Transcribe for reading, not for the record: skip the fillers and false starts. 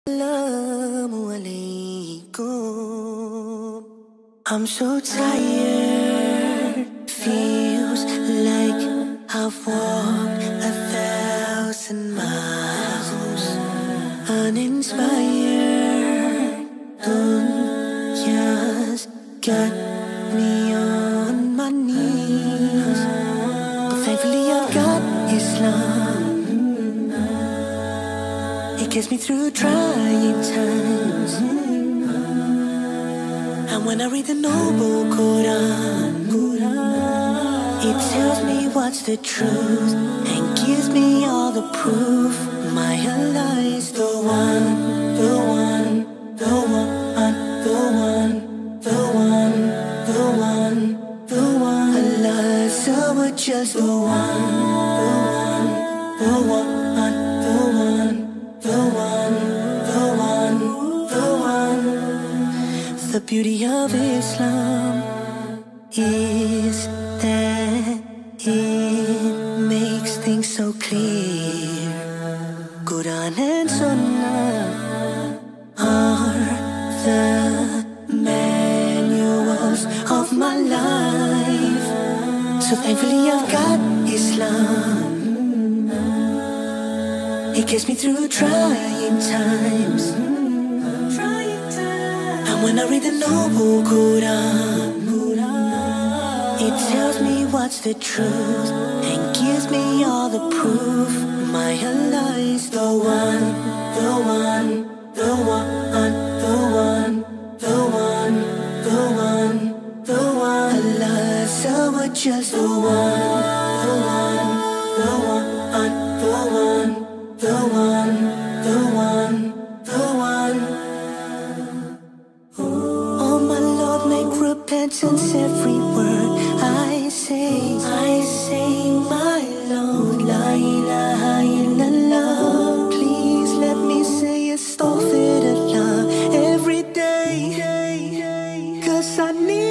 Assalamualaikum. I'm so tired, feels like I've walked 1,000 miles. Uninspired, dunya's got me on my knees. But thankfully I've got Islam. It gets me through trying times. And when I read the noble Quran, it tells me what's the truth and gives me all the proof. My Allah is the one, the one, the one, the one, the one, the one, the one. Allah is just the one, the one, the one, the one, the one, the one, the one. The beauty of Islam is that it makes things so clear. Quran and Sunnah are the manuals of my life. So thankfully I've got Islam. It gets me through trying times. And when I read the noble Quran, it tells me what's the truth and gives me all the proof. My Allah is the one, the one, the one, the one, the one, the one, the one. Allah is just the one, the one, the one, the one, the one, the one, the one. Oh my Lord, make repentance every word I say. I say, my Lord, la ilaha illallah. Please let me say astaghfirullah every day, 'cause I need